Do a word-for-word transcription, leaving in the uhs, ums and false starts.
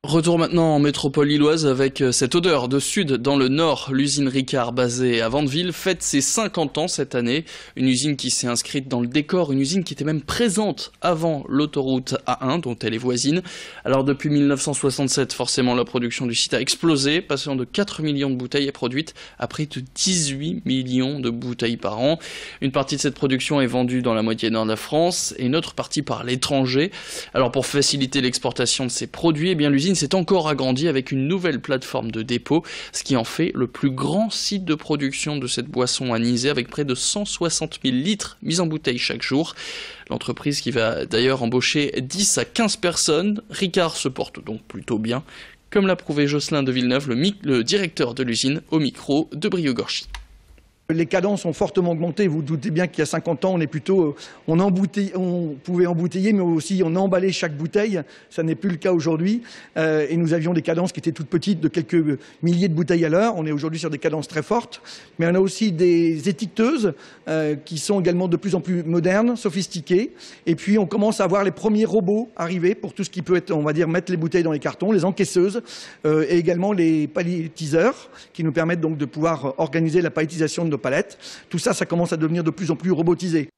Retour maintenant en métropole lilloise avec cette odeur de sud dans le nord. L'usine Ricard basée à Vandeville fête ses cinquante ans cette année. Une usine qui s'est inscrite dans le décor, une usine qui était même présente avant l'autoroute A un dont elle est voisine. Alors depuis mille neuf cent soixante-sept, forcément la production du site a explosé, passant de quatre millions de bouteilles produites à près de dix-huit millions de bouteilles par an. Une partie de cette production est vendue dans la moitié nord de la France et une autre partie par l'étranger. Alors pour faciliter l'exportation de ces produits, eh bien l'usine s'est encore agrandi avec une nouvelle plateforme de dépôt, ce qui en fait le plus grand site de production de cette boisson anisée avec près de cent soixante mille litres mis en bouteille chaque jour. L'entreprise qui va d'ailleurs embaucher dix à quinze personnes. Ricard se porte donc plutôt bien, comme l'a prouvé Jocelyn de Villeneuve, le, le directeur de l'usine, au micro de Brio Gorchi. Les cadences ont fortement augmenté. Vous, vous doutez bien qu'il y a cinquante ans, on est plutôt, on, on pouvait embouteiller, mais aussi on emballait chaque bouteille. Ça n'est plus le cas aujourd'hui. Euh, et nous avions des cadences qui étaient toutes petites, de quelques milliers de bouteilles à l'heure. On est aujourd'hui sur des cadences très fortes. Mais on a aussi des étiqueteuses euh, qui sont également de plus en plus modernes, sophistiquées. Et puis on commence à voir les premiers robots arriver pour tout ce qui peut être, on va dire, mettre les bouteilles dans les cartons, les encaisseuses, euh, et également les palettiseurs qui nous permettent donc de pouvoir organiser la palettisation de palettes. Tout ça, ça commence à devenir de plus en plus robotisé.